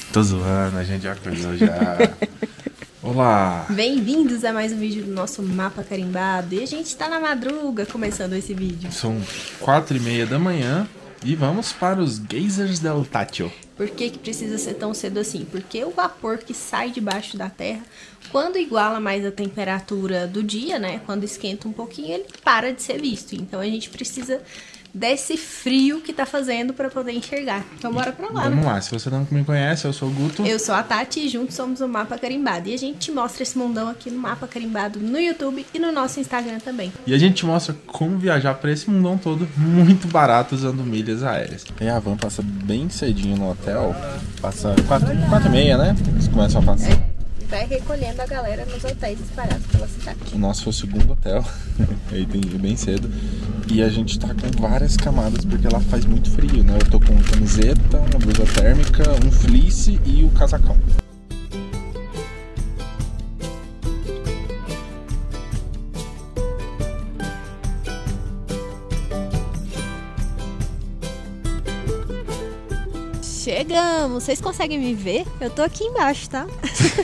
Tô zoando, a gente já acordou já. Olá! Bem-vindos a mais um vídeo do nosso Mapa Carimbado. E a gente tá na madruga começando esse vídeo. São 4:30 da manhã e vamos para os Geysers del Táchira. Por que precisa ser tão cedo assim? Porque o vapor que sai debaixo da terra, quando iguala mais a temperatura do dia, né? Quando esquenta um pouquinho, ele para de ser visto. Então a gente precisa desse frio que tá fazendo pra poder enxergar. Então bora pra lá, Vamos né? lá, se você não me conhece, eu sou o Guto. Eu sou a Tati e juntos somos o Mapa Carimbado. E a gente te mostra esse mundão aqui no Mapa Carimbado no YouTube e no nosso Instagram também. E a gente te mostra como viajar para esse mundão todo muito barato usando milhas aéreas. E a van passa bem cedinho no hotel, passa 4:30, né? Eles começam a passar. Vai recolhendo a galera nos hotéis espalhados pela cidade. O nosso foi o segundo hotel, aí tem bem cedo. E a gente tá com várias camadas, porque lá faz muito frio, né? Eu tô com uma camiseta, uma blusa térmica, um fleece e o casacão. Chegamos! Vocês conseguem me ver? Eu tô aqui embaixo, tá?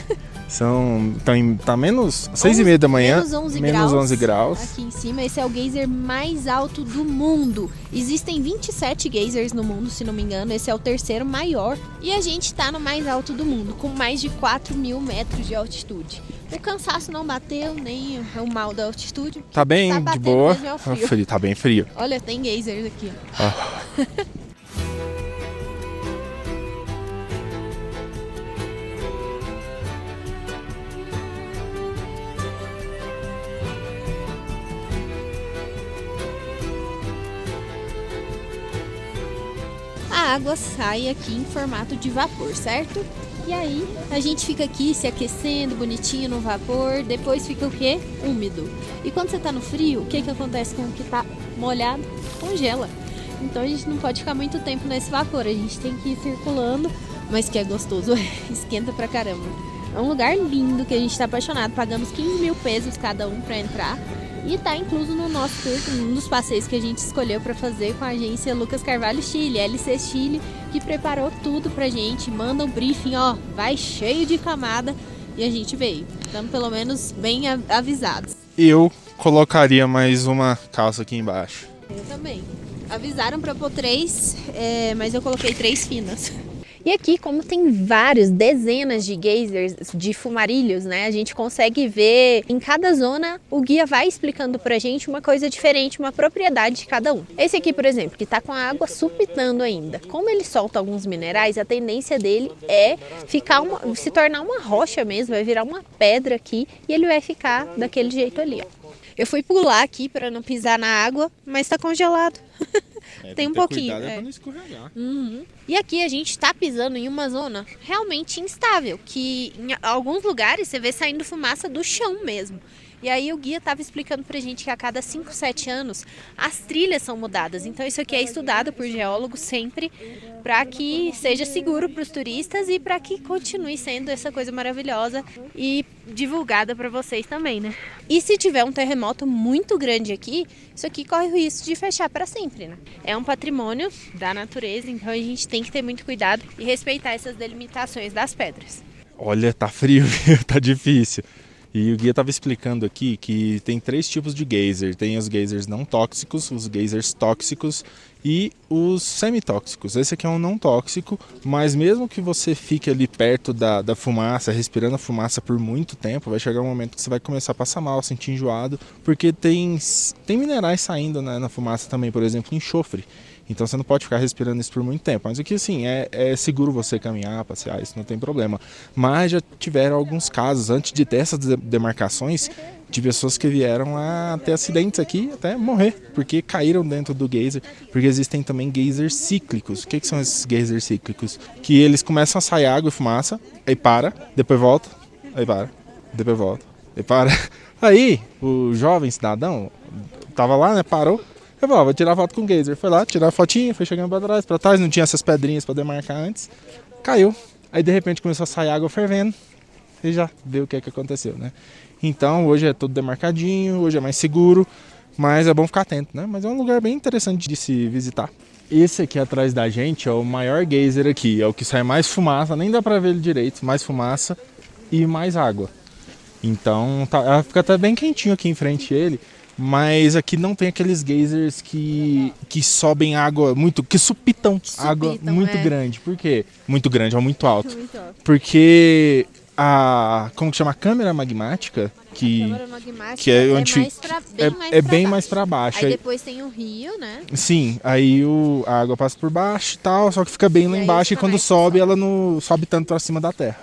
Tá menos 6:30 da manhã, menos 11 graus. Aqui em cima, esse é o geyser mais alto do mundo. Existem 27 geysers no mundo, se não me engano. Esse é o terceiro maior. E a gente tá no mais alto do mundo, com mais de 4.000 metros de altitude. O cansaço não bateu, nem o mal da altitude. Tá bem de boa. Mesmo é o frio. Tá bem frio. Olha, tem geysers aqui. A água sai aqui em formato de vapor, certo? E aí a gente fica aqui se aquecendo bonitinho no vapor, depois fica o quê? Úmido. E quando você tá no frio, o que acontece com o que tá molhado? Congela. Então a gente não pode ficar muito tempo nesse vapor, a gente tem que ir circulando, mas que é gostoso, esquenta pra caramba. É um lugar lindo que a gente tá apaixonado, pagamos 15.000 pesos cada um pra entrar. E tá incluso no nosso tour, um dos passeios que a gente escolheu para fazer com a agência Lucas Carvalho Chile, LC Chile, que preparou tudo pra gente, manda um briefing, ó, vai cheio de camada, e a gente veio. Estamos pelo menos bem avisados. Eu colocaria mais uma calça aqui embaixo. Eu também. Avisaram para pôr 3, mas eu coloquei 3 finas. E aqui, como tem vários, dezenas de geysers, de fumarilhos, né? A gente consegue ver em cada zona, o guia vai explicando pra gente uma coisa diferente, uma propriedade de cada um. Esse aqui, por exemplo, que tá com a água supitando ainda. Como ele solta alguns minerais, a tendência dele é se tornar uma rocha mesmo, vai virar uma pedra aqui e ele vai ficar daquele jeito ali, ó. Eu fui pular aqui para não pisar na água, mas tá congelado. Tem um pouquinho. Cuidado pra não escorregar. Uhum. E aqui a gente tá pisando em uma zona realmente instável, que em alguns lugares você vê saindo fumaça do chão mesmo. E aí o guia tava explicando pra gente que a cada 5, 7 anos as trilhas são mudadas. Então isso aqui é estudado por geólogos sempre para que seja seguro para os turistas e para que continue sendo essa coisa maravilhosa e divulgada para vocês também, né? E se tiver um terremoto muito grande aqui, isso aqui corre o risco de fechar para sempre, né? É um patrimônio da natureza, então a gente tem que ter muito cuidado e respeitar essas delimitações das pedras. Olha, tá frio, viu? Tá difícil. E o guia estava explicando aqui que tem 3 tipos de geyser. Tem os geysers não tóxicos, os geysers tóxicos e os semitóxicos. Esse aqui é um não tóxico, mas mesmo que você fique ali perto da fumaça, respirando a fumaça por muito tempo, vai chegar um momento que você vai começar a passar mal, sentir enjoado, porque tem minerais saindo, né, na fumaça também, por exemplo, enxofre. Então você não pode ficar respirando isso por muito tempo. Mas aqui assim, é seguro você caminhar, passear, isso não tem problema. Mas já tiveram alguns casos, antes de ter essas demarcações, de pessoas que vieram a ter acidentes aqui, até morrer, porque caíram dentro do geyser. Porque existem também geysers cíclicos. O que são esses geysers cíclicos? Que eles começam a sair água e fumaça, aí para, depois volta, aí para, depois volta, aí para. Aí o jovem cidadão tava lá, né, parou. Eu falei, vou tirar foto com o geyser. Foi lá, tirar a fotinha, foi chegando pra trás, não tinha essas pedrinhas pra demarcar antes. Caiu. Aí de repente começou a sair água fervendo. E já viu o que aconteceu, né? Então hoje é tudo demarcadinho, hoje é mais seguro, mas é bom ficar atento, né? Mas é um lugar bem interessante de se visitar. esse aqui atrás da gente é o maior geyser aqui, é o que sai mais fumaça, nem dá pra ver ele direito, mais fumaça e mais água. Então fica até bem quentinho aqui em frente a ele, mas aqui não tem aqueles geysers que sobem água muito, que supitam água muito grande. Por quê? Muito grande, é muito alto. Muito alto. Porque como que chama? A câmara magmática, que é onde bem mais para baixo. Aí depois tem o rio, né? Sim, aí a água passa por baixo e tal, só que fica bem lá embaixo e quando sobe, ela não sobe tanto para cima da terra.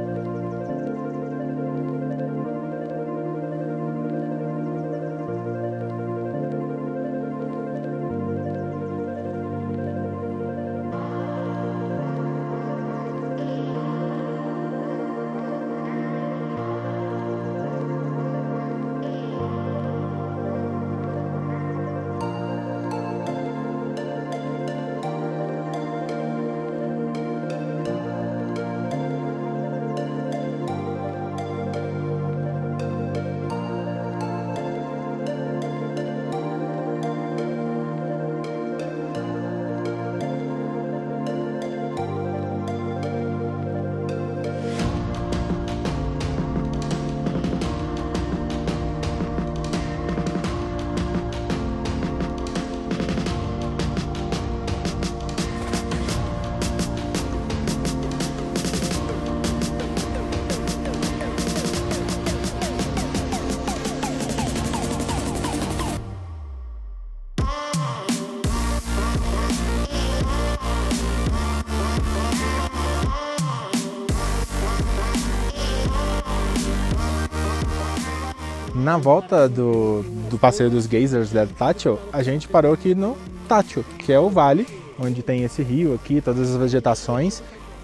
Na volta do passeio dos geysers da Tátil, a gente parou aqui no Tátil, que é o vale, onde tem esse rio aqui, todas as vegetações.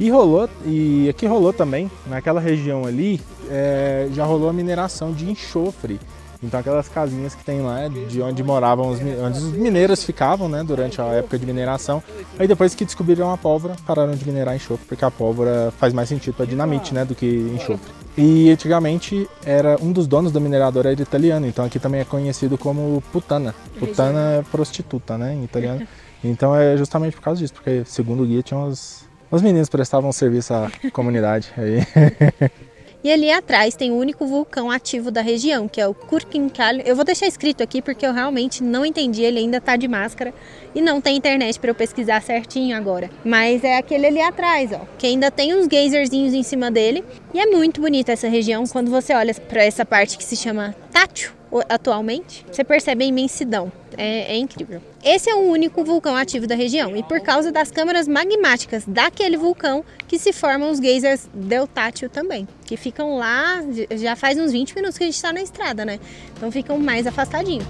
E aqui rolou também, naquela região ali, já rolou a mineração de enxofre. Então aquelas casinhas que tem lá, de onde moravam, onde os mineiros ficavam, né, durante a época de mineração. Aí depois que descobriram a pólvora, pararam de minerar enxofre, porque a pólvora faz mais sentido para dinamite, né, do que enxofre. E antigamente um dos donos da mineradora era italiano, então aqui também é conhecido como puttana. Puttana é prostituta, né, em italiano. Então é justamente por causa disso, porque segundo o guia tinha os meninos prestavam serviço à comunidade. Aí. E ali atrás tem o único vulcão ativo da região, que é o Kurkinkal. Eu vou deixar escrito aqui porque eu realmente não entendi, ele ainda tá de máscara e não tem internet para eu pesquisar certinho agora. Mas é aquele ali atrás, ó, que ainda tem uns geyserzinhos em cima dele. E é muito bonita essa região, quando você olha para essa parte que se chama Tátil atualmente, você percebe a imensidão. É incrível. Esse é o único vulcão ativo da região e por causa das câmaras magmáticas daquele vulcão que se formam os geysers deltátil também, que ficam lá, já faz uns 20 minutos que a gente está na estrada, né? Então ficam mais afastadinhos.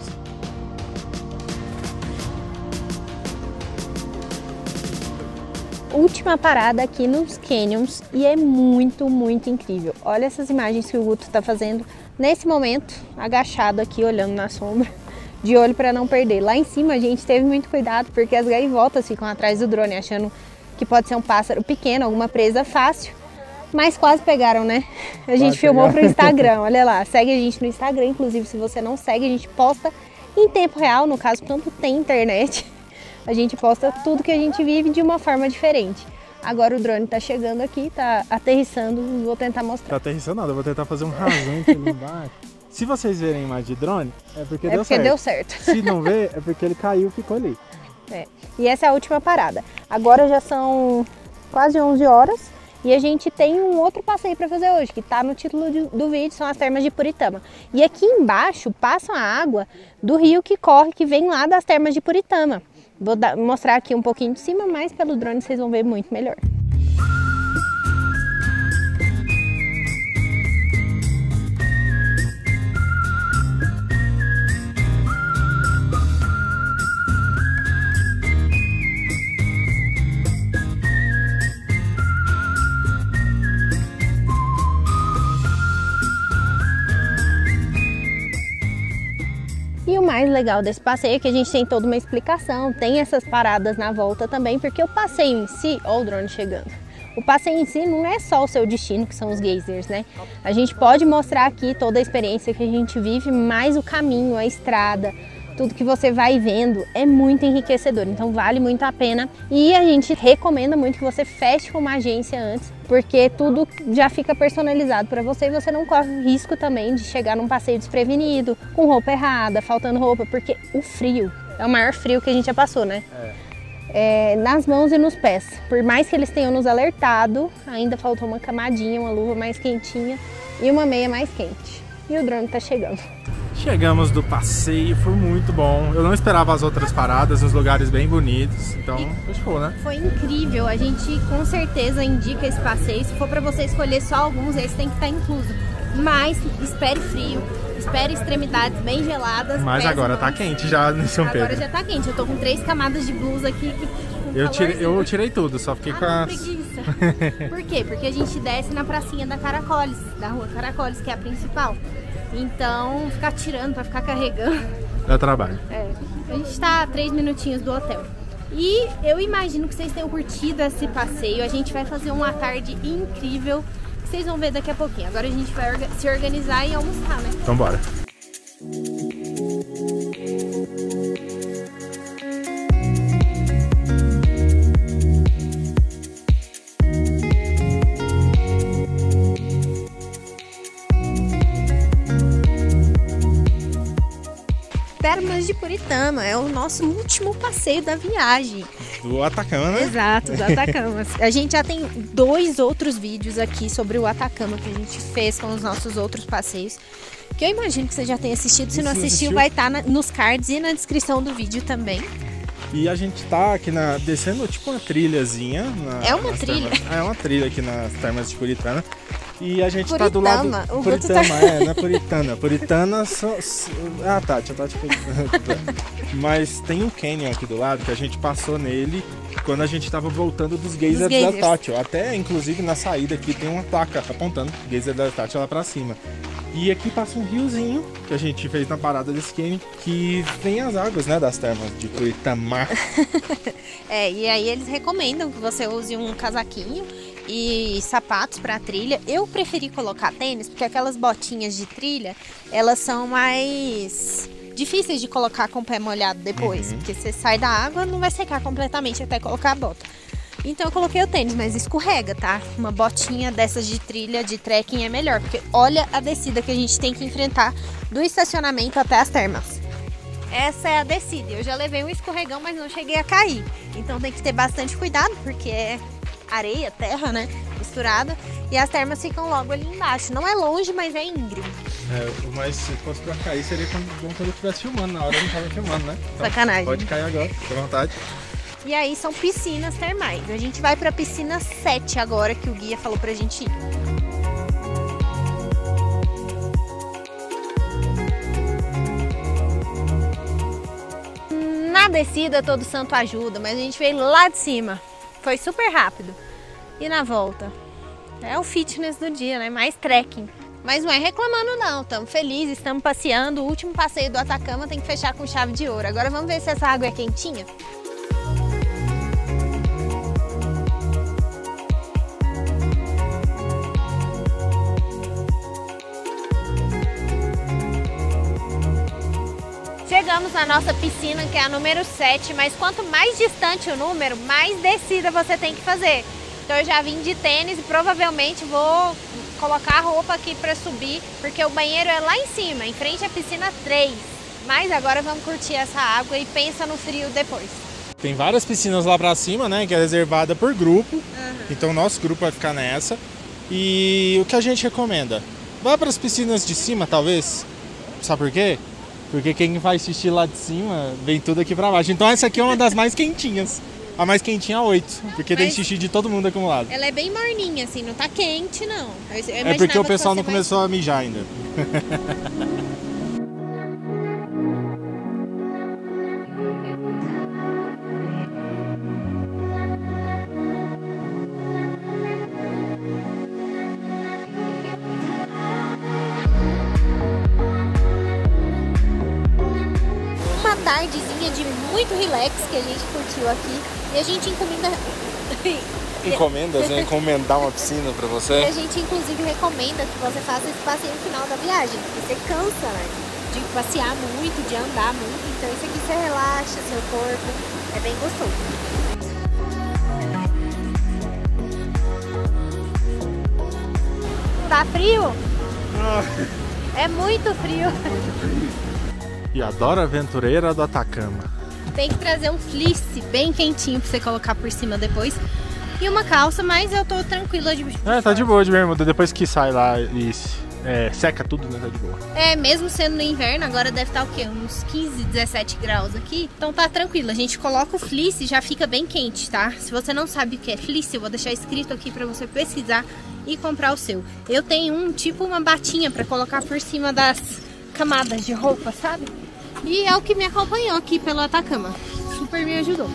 Última parada aqui nos canyons e é muito, muito incrível. Olha essas imagens que o Guto está fazendo nesse momento, agachado aqui, olhando na sombra, de olho para não perder. Lá em cima a gente teve muito cuidado porque as gaivotas ficam atrás do drone achando que pode ser um pássaro pequeno, alguma presa fácil, mas quase pegaram, né? A gente filmou pro Instagram, olha lá, segue a gente no Instagram, inclusive se você não segue, a gente posta em tempo real, no caso, quando tem internet, a gente posta tudo que a gente vive de uma forma diferente. Agora o drone tá chegando aqui, tá aterrissando, vou tentar mostrar. Tá aterrissando nada, eu vou tentar fazer um rasante ali embaixo. Se vocês verem a imagem de drone, é porque deu certo. Se não ver, é porque ele caiu e ficou ali. E essa é a última parada. Agora já são quase 11 horas e a gente tem um outro passeio para fazer hoje, que tá no título do vídeo, são as termas de Puritama. E aqui embaixo passa a água do rio que corre, que vem lá das termas de Puritama. Vou mostrar aqui um pouquinho de cima, mas pelo drone vocês vão ver muito melhor. E o mais legal desse passeio é que a gente tem toda uma explicação, tem essas paradas na volta também, porque o passeio em si, ó o drone chegando, o passeio em si não é só o seu destino, que são os geysers, né? A gente pode mostrar aqui toda a experiência que a gente vive, mais o caminho, a estrada, tudo que você vai vendo é muito enriquecedor, então vale muito a pena. E a gente recomenda muito que você feche com uma agência antes, porque tudo já fica personalizado para você e você não corre o risco também de chegar num passeio desprevenido, com roupa errada, faltando roupa, porque o frio é o maior frio que a gente já passou, né? Nas mãos e nos pés. Por mais que eles tenham nos alertado, ainda faltou uma camadinha, uma luva mais quentinha e uma meia mais quente. E o drone tá chegando. Chegamos do passeio, foi muito bom. Eu não esperava as outras paradas, uns lugares bem bonitos, então fechou, né? Foi incrível, a gente com certeza indica esse passeio. Se for pra você escolher só alguns, esse tem que estar incluso. Mas espere frio, espere extremidades bem geladas. Mas agora tá quente já em São Pedro. Agora já tá quente, eu tô com 3 camadas de blusa aqui. Eu tirei tudo, só fiquei com a preguiça. Por quê? Porque a gente desce na pracinha da Caracoles, da rua Caracoles, que é a principal. Então, ficar tirando pra ficar carregando é trabalho. A gente tá a 3 minutinhos do hotel. E eu imagino que vocês tenham curtido esse passeio. A gente vai fazer uma tarde incrível, que vocês vão ver daqui a pouquinho. Agora a gente vai se organizar e almoçar, né? Então bora. Termas de Puritama, é o nosso último passeio da viagem. Do Atacama, né? Exato, do Atacama. A gente já tem 2 outros vídeos aqui sobre o Atacama que a gente fez com os nossos outros passeios, que eu imagino que você já tenha assistido. Se não assistiu, vai estar nos cards e na descrição do vídeo também. E a gente tá aqui descendo tipo uma trilhazinha. É uma trilha? É uma trilha aqui nas Termas de Puritama. E a gente Puritama. Tá do lado... Puritama, não é Puritana. Puritana Ah, tá, deixa eu Mas tem um canyon aqui do lado que a gente passou nele quando a gente tava voltando dos geysers da Tátil. Até, inclusive, na saída aqui tem uma placa apontando geyser da Tátil lá pra cima. E aqui passa um riozinho que a gente fez na parada desse canyon, que tem as águas, né, das Termas de Puritama. E aí eles recomendam que você use um casaquinho e sapatos para trilha. Eu preferi colocar tênis, porque aquelas botinhas de trilha, elas são mais difíceis de colocar com o pé molhado depois, porque você sai da água, não vai secar completamente até colocar a bota. Então eu coloquei o tênis, mas escorrega, tá? Uma botinha dessas de trilha, de trekking é melhor, porque olha a descida que a gente tem que enfrentar do estacionamento até as termas. Essa é a descida. Eu já levei um escorregão, mas não cheguei a cair. Então tem que ter bastante cuidado, porque é areia, terra, né? Misturada. E as termas ficam logo ali embaixo. Não é longe, mas é íngreme. Mas se fosse pra cair, seria bom quando eu estivesse filmando. Na hora eu não tava filmando, né? Então, sacanagem. Pode cair agora, fica à vontade. E aí são piscinas termais. A gente vai pra piscina 7 agora, que o guia falou pra gente ir. Na descida todo santo ajuda, mas a gente veio lá de cima. Foi super rápido. E na volta? É o fitness do dia, né? Mais trekking. Mas não é reclamando não, estamos felizes, estamos passeando. O último passeio do Atacama tem que fechar com chave de ouro. Agora vamos ver se essa água é quentinha? Chegamos na nossa piscina, que é a número 7, mas quanto mais distante o número, mais descida você tem que fazer. Então eu já vim de tênis e provavelmente vou colocar a roupa aqui para subir, porque o banheiro é lá em cima, em frente à piscina 3. Mas agora vamos curtir essa água e pensa no frio depois. Tem várias piscinas lá pra cima, né, que é reservada por grupo. Então o nosso grupo vai ficar nessa. E o que a gente recomenda? Vá para as piscinas de cima, talvez. Sabe por quê? Porque quem vai assistir lá de cima vem tudo aqui pra baixo. Então essa aqui é uma das mais quentinhas. A mais quentinha é 8, porque tem xixi de todo mundo acumulado. Ela é bem morninha, assim, não tá quente, não. É porque o pessoal não começou a mijar ainda. Tardezinha de muito relax que a gente curtiu aqui e a gente Encomendas, né? Encomendar uma piscina pra você. E a gente inclusive recomenda que você faça esse passeio no final da viagem, porque você cansa, né? de passear muito, de andar muito. Então isso aqui você relaxa seu corpo, é bem gostoso. Tá frio? É muito frio. E adoro aventureira do Atacama. Tem que trazer um fleece bem quentinho pra você colocar por cima depois. E uma calça, mas eu tô tranquila de tá de boa de bermuda. Depois que sai lá e seca tudo, né? Tá de boa. Mesmo sendo no inverno, agora deve estar o quê? Uns 15, 17 graus aqui. Então tá tranquilo. A gente coloca o fleece e já fica bem quente, tá? Se você não sabe o que é fleece, eu vou deixar escrito aqui pra você pesquisar e comprar o seu. Eu tenho tipo uma batinha pra colocar por cima das camadas de roupa, sabe? E é o que me acompanhou aqui pelo Atacama. Super me ajudou.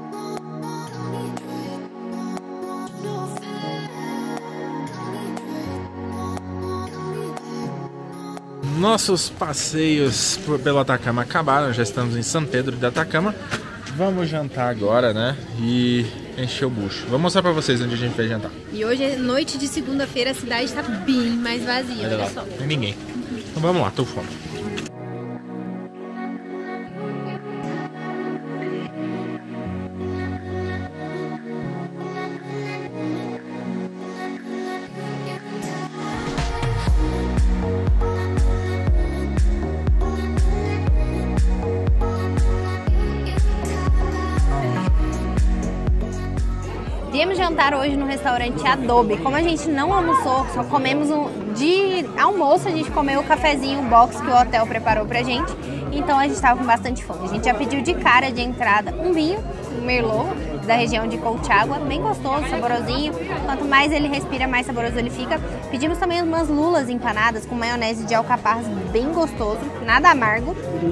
Nossos passeios pelo Atacama acabaram, já estamos em São Pedro de Atacama. Vamos jantar agora, né? E encher o bucho. Vou mostrar pra vocês onde a gente vai jantar. E hoje é noite de segunda-feira, a cidade tá bem mais vazia, olha só. Não tem ninguém. Então vamos lá, tô com fome. Viemos jantar hoje no restaurante Adobe. Como a gente não almoçou, só comemos de almoço, a gente comeu o cafezinho box que o hotel preparou pra gente. Então a gente tava com bastante fome. A gente já pediu de cara de entrada um vinho, um Merlot, da região de Colchagua, bem gostoso, saborosinho. Quanto mais ele respira, mais saboroso ele fica. Pedimos também umas lulas empanadas com maionese de alcaparras, bem gostoso, nada amargo.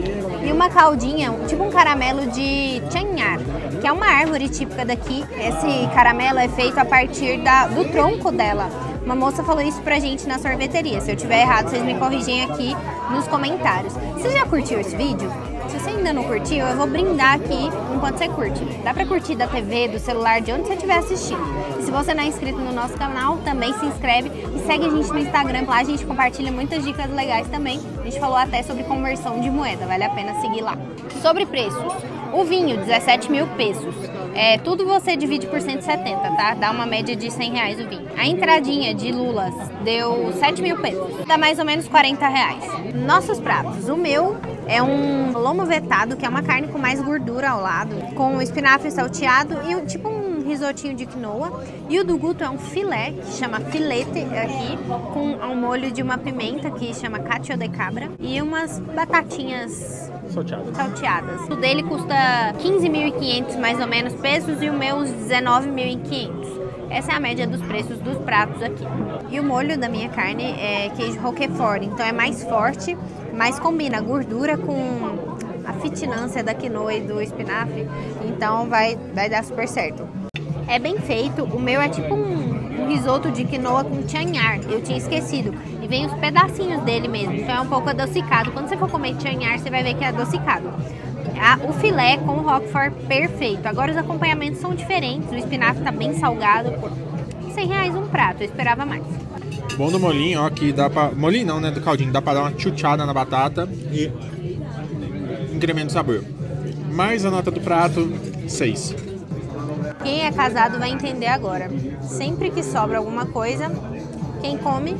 E uma caldinha, tipo um caramelo de chanhar, que é uma árvore típica daqui. Esse caramelo é feito a partir do tronco dela. Uma moça falou isso pra gente na sorveteria. Se eu tiver errado, vocês me corrigem aqui nos comentários. Você já curtiu esse vídeo? Se você ainda não curtiu, eu vou brindar aqui enquanto você curte. Dá pra curtir da TV, do celular, de onde você estiver assistindo. E se você não é inscrito no nosso canal, também se inscreve e segue a gente no Instagram. Lá a gente compartilha muitas dicas legais também. A gente falou até sobre conversão de moeda, vale a pena seguir lá. Sobre preços, o vinho, 17 mil pesos. Tudo você divide por 170, tá? Dá uma média de 100 reais o vinho. A entradinha de lulas deu 7 mil pesos. Dá mais ou menos 40 reais. Nossos pratos, o meu é um lomo vetado, que é uma carne com mais gordura ao lado, com espinafre salteado e tipo um risotinho de quinoa. E o do Guto é um filé, que chama filete aqui, com um molho de uma pimenta que chama cacio de cabra e umas batatinhas salteadas. O dele custa 15.500 mais ou menos pesos e o meu uns 19.500. Essa é a média dos preços dos pratos aqui. E o molho da minha carne é queijo roquefort, então é mais forte, mas combina a gordura com a fitinância da quinoa e do espinafre, então vai dar super certo. É bem feito, o meu é tipo um risoto de quinoa com chanhar, eu tinha esquecido. E vem os pedacinhos dele mesmo, então é um pouco adocicado. Quando você for comer chanhar, você vai ver que é adocicado. O filé com o roquefort perfeito. Agora os acompanhamentos são diferentes, o espinafre tá bem salgado. 100 reais um prato, eu esperava mais. Bom do molinho, ó, que dá pra... Molinho não, né, do caldinho. Dá pra dar uma chuchada na batata e incrementa o sabor. Mais a nota do prato, 6. Quem é casado vai entender agora. Sempre que sobra alguma coisa, quem come...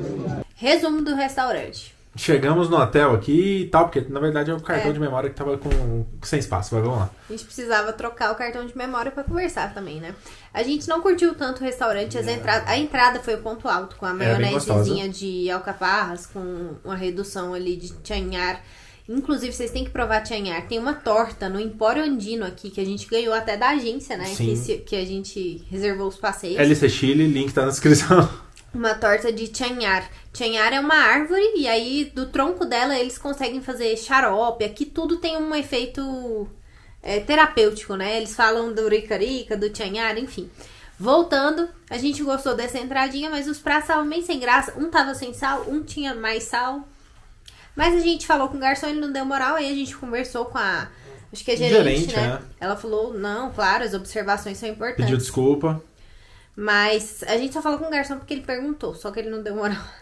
Resumo do restaurante. Chegamos no hotel aqui e tal, porque na verdade é o cartão de memória que tava sem espaço, mas vamos lá. A gente precisava trocar o cartão de memória pra conversar também, né? A gente não curtiu tanto o restaurante, a entrada foi o ponto alto, com a maionesezinha de alcaparras, com uma redução ali de chanhar. Inclusive, vocês têm que provar chanhar. Tem uma torta no Empório Andino aqui, que a gente ganhou até da agência, né? Que a gente reservou os passeios. LC Chile, link tá na descrição. Uma torta de chanhar. Chanhar é uma árvore e aí do tronco dela eles conseguem fazer xarope. Aqui tudo tem um efeito terapêutico, né? Eles falam do ricarica, do chanhar, enfim. Voltando, a gente gostou dessa entradinha, mas os pratos estavam bem sem graça. Um tava sem sal, um tinha mais sal. Mas a gente falou com o garçom, ele não deu moral. Aí a gente conversou com a... Acho que é gerente, né? Ela falou, não, claro, as observações são importantes. Pediu desculpa. Mas a gente só falou com o garçom porque ele perguntou, só que ele não deu moral.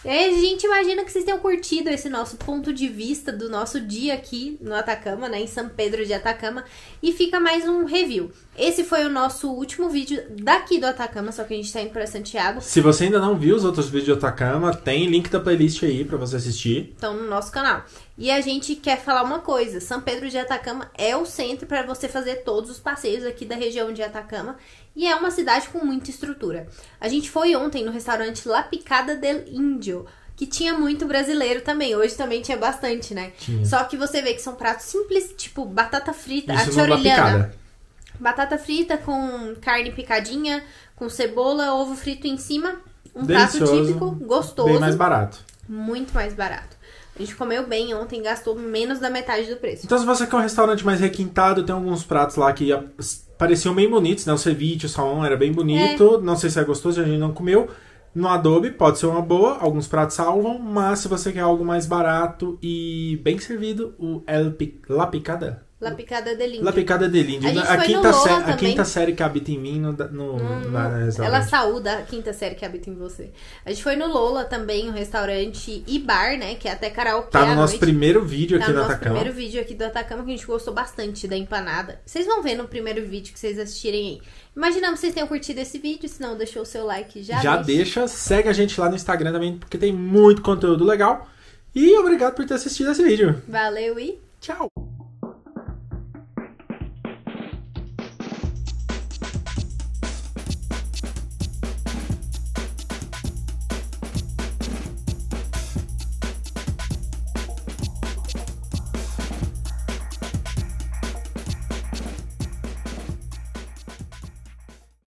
E aí a gente imagina que vocês tenham curtido esse nosso ponto de vista do nosso dia aqui no Atacama, né, em São Pedro de Atacama. E fica mais um review. Esse foi o nosso último vídeo daqui do Atacama, só que a gente tá indo pra Santiago. Se você ainda não viu os outros vídeos do Atacama, tem link da playlist aí pra você assistir. Estão no nosso canal. E a gente quer falar uma coisa. São Pedro de Atacama é o centro para você fazer todos os passeios aqui da região de Atacama. E é uma cidade com muita estrutura. A gente foi ontem no restaurante La Picada del Indio, que tinha muito brasileiro também. Hoje também tinha bastante, né? Tinha. Só que você vê que são pratos simples, tipo batata frita, Isso a não dá chorrilhana. picada. Batata frita com carne picadinha, com cebola, ovo frito em cima. Um prato Delicioso, típico, gostoso. Bem mais barato. Muito mais barato. A gente comeu bem ontem, gastou menos da metade do preço. Então, se você quer um restaurante mais requintado, tem alguns pratos lá que pareciam bem bonitos, né? O ceviche, o salmão era bem bonito. Não sei se é gostoso, a gente não comeu. No Adobe pode ser uma boa, alguns pratos salvam, mas se você quer algo mais barato e bem servido, o La Picada. La Picada del Indio. La Picada del Indio. A gente foi no Lola A quinta série que habita em mim ela restaurante. saúda a quinta série que habita em você. A gente foi no Lola também, um restaurante e bar, né? Que é até karaokê Tá no à nosso noite. primeiro vídeo aqui Tá no no nosso Atacama. primeiro vídeo aqui do Atacama, que a gente gostou bastante da empanada. Vocês vão ver no primeiro vídeo que vocês assistirem aí. Imaginamos que vocês tenham curtido esse vídeo. Se não deixou o seu like, já deixa. Segue a gente lá no Instagram também, porque tem muito conteúdo legal. E obrigado por ter assistido esse vídeo. Valeu e Tchau!